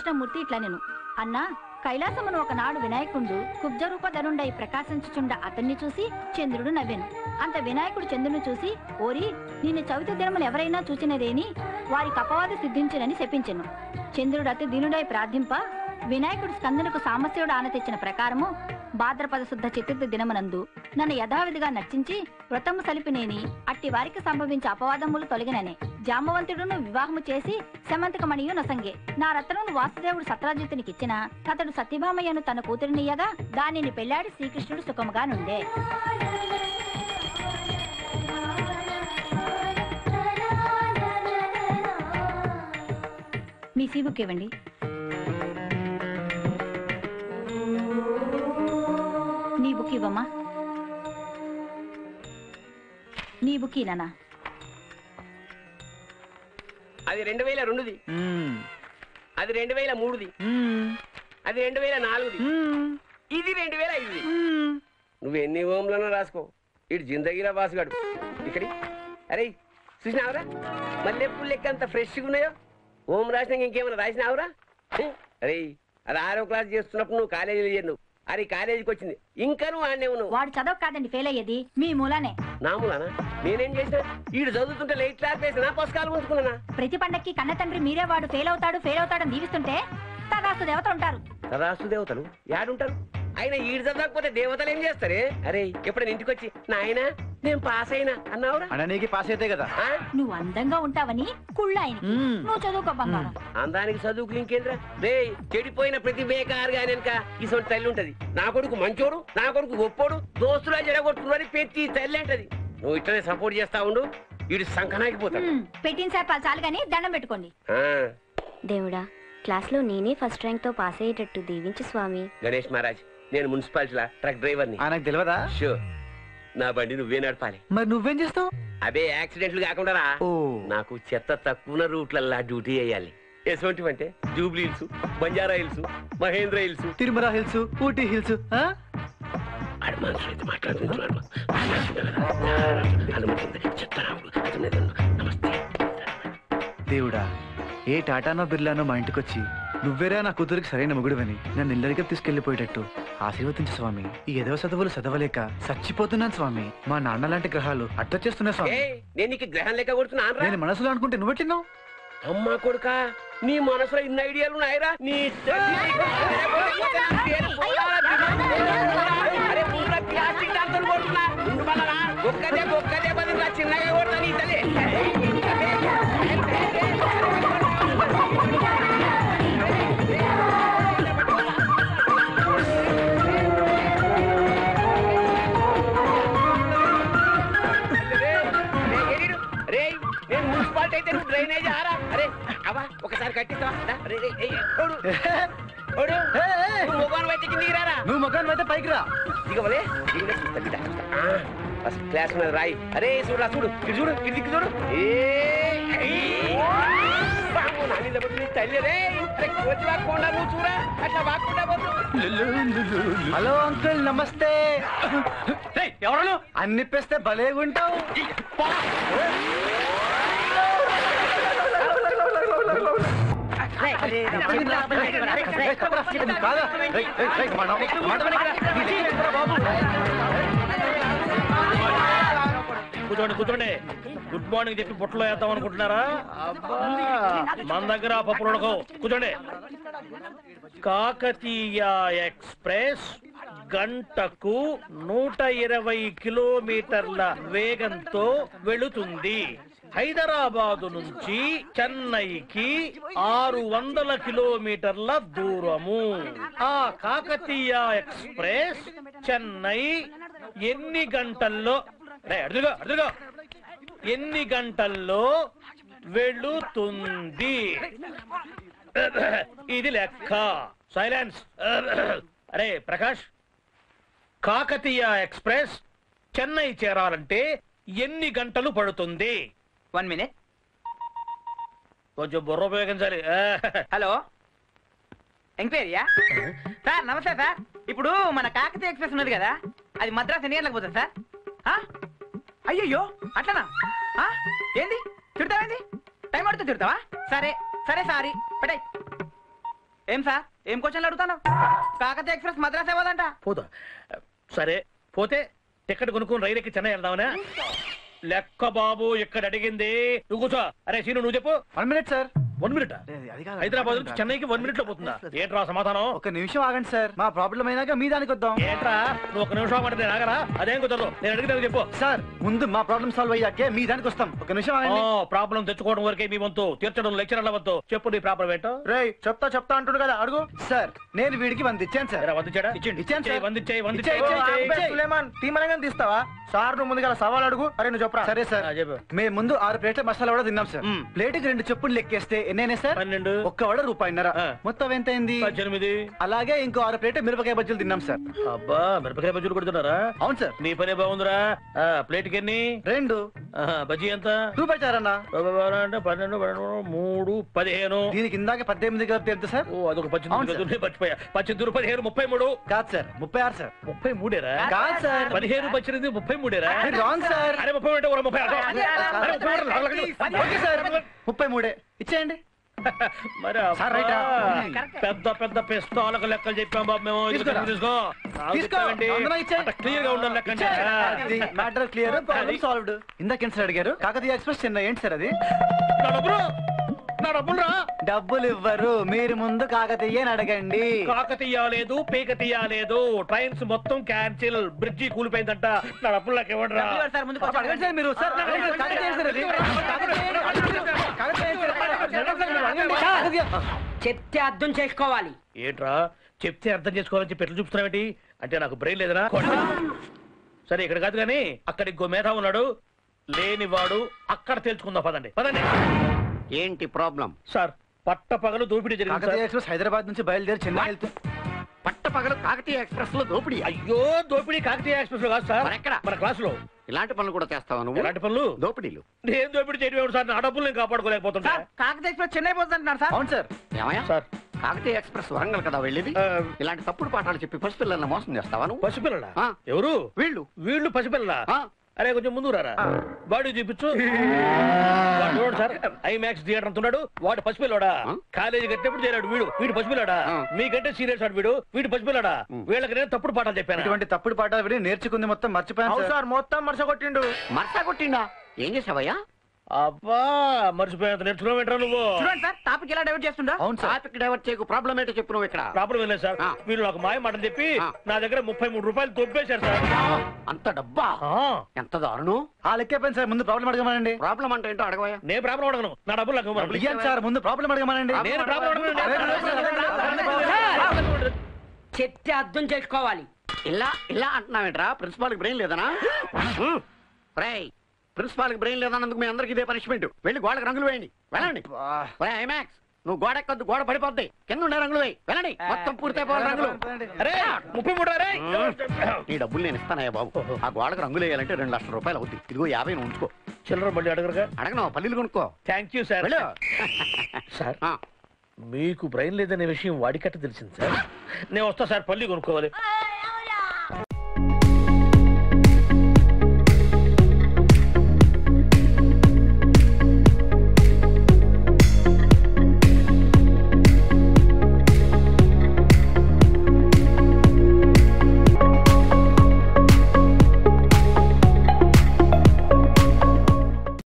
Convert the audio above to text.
కృష్ణమూర్తి ఇట్లా నేను అన్నా కైలాసమును ఒకనాడు వినాయకుడు కుబ్జరూపధనుండై ప్రకాశించుచుండ అతన్ని చూసి చంద్రుడు నవ్వెను. అంత వినాయకుడు చంద్రుని చూసి ఓరి నిన్ను చవితి దినమును ఎవరైనా చూచినదేని వారికి అపవాది సిద్ధించునని శపించెను. చంద్రుడు అతి దీనుడై ప్రార్థింప వినాయకుడు స్కందునకు సామస్యుడు ఆన తెచ్చిన ప్రకారము భాద్రపద శుద్ధ చతుర్థి దినమునందు నన్ను యథావిధిగా నర్చించి వ్రతము సలిపినేని అట్టి వారికి సంభవించే అపవాదములు తొలగిననే. జాంబవంతుడును వివాహము చేసి శమంతకమణియు నసంగే. నా రత్నమును వాసుదేవుడు సత్రాజిత్తునికిచ్చిన అతడు సత్యభామయ్యను తన కూతురినియగా దానిని పెళ్లాడి శ్రీకృష్ణుడు సుఖముగా నుండే. మీ సీబుక్ ఇవ్వండి. నీ బుక్ ఇవ్వమ్మా. నీ బుక్ ఇనా. అది 2002ది, అది 2003ది, అది 2004ది, ఇది 2005ది. నువ్వు ఎన్ని ఓంలను రాసుకో, ఇటు జిందగీరా బాసుగాడు ఇక్కడి. అరే చూసినావురా మల్లెపూలు లెక్క అంత ఫ్రెష్గా ఉన్నాయో. ఓం రాసినాక ఇంకేమైనా రాసినావురా? అరే అది 6వ క్లాస్ చేస్తున్నప్పుడు నువ్వు కాలేజీలో చేరు. అది కాలేజీకి వచ్చింది ఇంకా నువ్వు ఆడనే ఉన్నావు. వాడు చదవ కాదండి ఫెయిల్ అయ్యేది మీ మూలానే. నా మూలానా? నేనేం చేసినా? ఈడు చదువుతుంటే లైట్ క్లాస్ వేసినా పుస్తకాలు ఉంచుకున్నా. ప్రతి పండక్కి కన్న తండ్రి మీరే వాడు ఫెయిల్ అవుతాడని దీవిస్తుంటే తదాస్తు దేవతలు ఉంటారు. తదాస్తు దేవతలు యాడుంటారు? ఆయన ఈడు చదవకపోతే దేవతలు ఏం చేస్తారే? అరే ఎప్పుడైనా ఇంటికి వచ్చి నాయన నేను పాస్ అయినా అన్నావురా? నీకు పాస్ అయితే కదా. నువ్వు అందంగా ఉంటావని కుళ్ళాయని నువ్వు చదువుకో బంగారం. అందానికి చదువుకు ఇంకేంద్రా రే. చెడిపోయిన ప్రతి బేకారుగా వెనక ఇసొంటి తల్లి ఉంటది. నా కొడుకు మంచోడు, నా కొడుకు గొప్పోడు, దోస్తులా జడగొట్టుకుని ప్రతి తల్లి అంటది. నువ్వు ఇట్లనే సపోర్ట్ చేస్తా ఉండు, వీడు సంకనాగిపోతాడు. పెట్టిన సేపాలు చాలు గానీ దండం పెట్టుకోండి. దేవుడా క్లాస్ లో నేనే ఫస్ట్ ర్యాంక్ తో పాస్ అయ్యేటట్టు దీవించు స్వామి. గణేష్ మహారాజ్ నేను మున్సిపాలిటీలా ట్రక్ డ్రైవర్ని. నాకు తెలియదా? షూర్ నా బండి నువ్వే నడపాలి. మరి నువ్వేం చేస్తావు? అదే యాక్సిడెంట్లు కాకుండా నాకు చెత్త తక్కువ రూట్లల్లా డ్యూటీ వేయాలి. ఎటువంటి అంటే Jubilee Hills, Banjara Hills, Mahendra Hills, Tirumala Hills, Ooty Hills. దేవుడా ఏ టాటానో బిర్లానో మా ఇంటికొచ్చి నువ్వేరా నా కూతురికి సరైన మొగుడువని నన్ను ఇల్లరిగా తీసుకెళ్లిపోయేటట్టు ఆశీర్వదించు స్వామి. ఈ ఏదో చదువులు చదవలేక చచ్చిపోతున్నాను స్వామి. మా నాన్న లాంటి గ్రహాలు అడ్డొచ్చేస్తున్నా స్వామి. నేను గ్రహం లెక్క కొడుతున్నా. నేను మనసులో అనుకుంటే నువ్వెట్టినావు? అమ్మా కొడుకా నీ మనసులో ఇన్ని ఐడియాలు ఉన్నాయిరా. నీ ప్లాస్టిక్ దాంతో కొడుతున్నా. ఒక్కదే బదులు చిన్నగా కొడుతున్నా నీ తల్లి. నేను మున్సిపాలిటీ అయితే నువ్వు డ్రైనేజ్ ఆరా. అరే అవా ఒకసారి కట్టిస్తావా? మొగాను అయితే కిందికి రారా. నువ్వు మొగాను అయితే పైకి రా. దిగవలే ఫస్ట్ క్లాస్ మీద రాయి. అరే చూడరా చూడు, ఇటు చూడు, ఇటు దిక్కు చూడు. తల్లి రే వచ్చి వాకుండా నువ్వు చూడా అట్లా వాకుండా పోతు. హలో అంకుల్ నమస్తే. ఎవరు అన్నిప్పిస్తే భలేగుంటావు. కూర్చోండి కూర్చోండి. గుడ్ మార్నింగ్ చెప్పి పొట్టలో వేద్దాం అనుకుంటున్నారా? మన దగ్గర పప్పులు ఉడకవు. కూర్చోండి. కాకతీయ ఎక్స్ప్రెస్ గంటకు 120 కిలోమీటర్ల వేగంతో వెళుతుంది. హైదరాబాదు నుంచి చెన్నైకి 600 కిలోమీటర్ల దూరము. ఆ కాకతీయ ఎక్స్ప్రెస్ చెన్నై ఎన్ని గంటల్లో ఎన్ని గంటల్లో వెళుతుంది? ఇది లెక్క. సైలెన్స్. అరే ప్రకాష్, కాకతీయ ఎక్స్ప్రెస్ చెన్నై చేరాలంటే ఎన్ని గంటలు పడుతుంది? 1 minute. కొంచెం బుర్ర ఉపయోగించాలి. హలో ఎంక్వైరీయా సార్? నమస్తే సార్. ఇప్పుడు మన కాకతీయ ఎక్స్ప్రెస్ ఉన్నది కదా, అది మద్రాసు ఎన్ని గంటలకు పోతుంది సార్? అయ్యయ్యో అట్లనా? ఏంది తిడతావేంది? టైం పడుతుంది తిడతావా? సరే సరే సారీ పెట్టాయి. ఏం సార్ ఏం క్వశ్చన్లు అడుగుతాను? కాకతీయ ఎక్స్ప్రెస్ మద్రాస్ ఏవదంట. పోతా సరే పోతే టికెట్ కొనుక్కొని రైలు ఎక్కి చెన్నై వెళ్దామనే లెక్క బాబు. ఇక్కడ అడిగింది నువ్వు కూర్చో. అరే సీను నువ్వు చెప్పు. 1 minute సార్. 1 minute హైదరాబాద్ నుంచి చెన్నైకి 1 minute లో పోతుందా? ఏంట్రా సమాధానం? ఒక నిమిషం ఆగండి సార్, మా ప్రాబ్లం అయినాక మీ దానికి వద్దాం. ఏంట్రా నువ్వు ఒక నిమిషం అంటే నేను ఆగరా? అదేం కుదరదు. నేను అడిగితే చెప్పు. సార్ ముందు మా ప్రాబ్లం సాల్వ్ అయ్యాకే మీ దానికి వస్తాం. ఒక నిమిషం ఆగండి. ప్రాబ్లం తెచ్చుకోవడం వరకే మీ వంతు, తీర్చడం లెక్చరర్ల వంతు. చెప్పు నీ ప్రాబ్లం ఏంటో. రేయ్ చెప్తా అంటుడు కదా, అడుగు. సార్ నేను వీడికి 100 ఇచ్చాను సార్. వందించాడా? ఇచ్చాను సార్. వందించాయి. సులేమాన్ తీమనంగా తీస్తావా సార్? నువ్వు ముందుగా సవాల్ అడుగు. అరే నువ్వు చెప్పరా. సరే సార్ చెప్పు. మేము ముందు 6 ప్లేట్ల మసాలా కూడా తిన్నాం సార్. ప్లేట్కి 2 చెప్పులు లెక్కేస్తే ఎన్నైనా సార్? 12. ఒక్క వడ రూపాయిన్నర. మొత్తం ఎంత అయింది? 18. అలాగే ఇంకో 6 ప్లేట్ మిరపకాయ బజ్జీలు తిన్నాం సార్. అబ్బా మిరపకాయ బజ్జీలు కొడుతున్నారా? అవును సార్. నీ పనే బాగుందిరా. ప్లేట్ కి ఎన్ని? 2 బజ్జీ ఎంత? రూపాయి చారన్నా. అంటే 12, 12, 3, 15. దీనికి ఇందాక 18 కలిపితే ఎంత సార్? ఓ అదొక 18 మర్చిపోయా. 18, 15, 33. కాదు సార్ 36 సార్. 33 కాదు సార్ 15, 18, 33. Wrong sir. అరే 30 అంటే 30. ఓకే సార్ 33 ఇచ్చేయండి. మరి సార్ రైటా? పెద్ద పెద్ద పిస్తాలకు లెక్కలు చెప్పాం బాబు మేము. తీసుకో. క్లియర్ గా ఉండాలి లెక్క అంటే. Matter clear, problem solved. ఇందాక సార్ అడిగారు కాకతీయ ఎక్స్ప్రెస్ చెన్నై ఏంటి సార్ అది? నా డబ్బులు రా. డబ్బులు ఇవ్వరు, మీరు ముందు కాకతీయ అడగండి. కాకతీయ లేదు, పీకతీయ లేదు, ట్రైన్స్ మొత్తం క్యాన్సిల్, బ్రిడ్జి కూలిపోయిందంట. నా డబ్బులు నాకు ఇవ్వండి రా. సార్ ముందు అడగండి సార్ మీరు. సార్ కాకతీయ సార్ అది. చెప్తే అర్థం చేసుకోవాలి. ఏంట్రా చెప్తే అర్థం చేసుకోవాలని చెప్పి ఎట్లా చూపుతున్నావేంటి? అంటే నాకు బ్రెయిన్ లేదనా? సరే ఇక్కడ కాదు కానీ అక్కడ ఇంకో మేధా ఉన్నాడు, లేనివాడు అక్కడ తెలుసుకుందాం. పదండి పదండి. ఏంటి ప్రాబ్లం? సార్ పట్ట పగలు దోపిడీ జరిగింది కాకతీయ సార్. ఎక్స్ప్రెస్ హైదరాబాద్ నుంచి బయలుదేరి చెన్నై వెళ్తూ పట్టపగలు కాకతీయ ఎక్స్ప్రెస్ లో దోపిడీ? అయ్యో దోపిడీ కాకతీయ ఎక్స్ప్రెస్ లో కాదు సార్, మరెక్కడ? మన క్లాస్ లో. ఇలాంటి పనులు కూడా చేస్తావా నువ్వు? ఎలాంటి పనులు? దోపిడీలు. నేను దోపిడీ చేయడం సార్, నా డబ్బులు నేను కాపాడుకోలేకపోతున్నా. సార్ కాకతీయ ఎక్స్ప్రెస్ చెన్నై పోతుంటున్నారు సార్. అవును సార్. ఏమయ్యా సార్ కాకతీయ ఎక్స్ప్రెస్ వరంగల్ కదా వెళ్ళేది? ఇలాంటి తప్పుడు పాఠాలు చెప్పి పసిపిల్లల్ని మోసం చేస్తావా నువ్వు? పసిపిల్లలా? ఆ. ఎవరు వీళ్ళు. వీళ్ళు పసిపిల్లలా? ఆ. అరే కొంచెం ముందు రారా, బాడీ చూపించు. వాడు చూడండి సార్ ఐమాక్స్ థియేటర్ అంటున్నాడు, వాడు పసిపిల్లాడా? కాలేజీ కట్టినప్పుడు చేరాడు వీడు, వీడు పసిపిల్లాడా? మీకంటే సీరియస్ ఆడు వీడు, వీడు పసిపిల్లాడా? వీళ్ళకి నేను తప్పుడు పాఠాలు చెప్పాను. ఇటువంటి తప్పుడు పాఠాలు విని నేర్చుకుంది మొత్తం మర్చిపోయాను సార్. మొత్తం మరస కొట్టిండు. మర్సా కొట్టిండా? ఏం చేసావయ్యా? అబ్బా మర్చిపోయాను. నేర్చుకున్నావు ఏంట్రా నువ్వు? చూడండి సార్ టాపిక్ ఎలా డైవర్ట్ చేస్తుండో. అవును సార్. టాపిక్ డైవర్ట్ చేయకు. ప్రాబ్లం ఏంటో చెప్పు నువ్వు ఇక్కడ. ప్రాబ్లం ఏం లేదు సార్, వీళ్ళు నాకు మాయ మాటలు చెప్పి నా దగ్గర 33 రూపాయలు దొబ్బేశారు సార్. అంత డబ్బా? ఎంత దారుణం. ఆ లెక్కపోయింది సార్, ముందు ప్రాబ్లం అడగమనండి. ప్రాబ్లం అంటే ఏంటో అడగవయ్యా. నేను ప్రాబ్లం అడగను, నా డబ్బులు నాకు ఇవ్వమనండి. ఇయ్యండి సార్, ముందు ప్రాబ్లం అడగమనండి. నేను ప్రాబ్లం అడగను. చెప్తే అర్థం చేసుకోవాలి. ఇలా ఇలా అంటున్నావేంట్రా? ప్రిన్సిపాల్ కి బ్రెయిన్ లేదనా? ప్రిన్సిపాల్ కి బ్రెయిన్ లేదన్నందుకు మీ అందరికి ఇదే పనిష్మెంట్. వెళ్ళి గోడకు రంగులు వేయండి. వెళ్ళండి. ఐమాక్స్ నువ్వు గోడ ఎక్కొద్దు, గోడ పడిపోద్ది. కింద ఉండే రంగులు వేయి. వెళ్ళండి, మొత్తం పూర్తయిపోవాలి రంగులు. అరే 33. నీ డబ్బులు నేను ఇస్తానయ్యా బాబు. ఆ గోడకు రంగులు వేయాలంటే 2 లక్షల రూపాయలు అవుతుంది. ఇదిగో 50 నువ్వు ఉంచుకో. చిల్లర మళ్ళీ అడగరుగా? అడగను, పల్లీలు కొనుక్కో. Thank you sir. వెళ్ళు. సార్ మీకు బ్రెయిన్ లేదనే విషయం వాడికట్ట తెలిసింది సార్. నేను వస్తా సార్, పల్లి కొనుక్కోవాలి.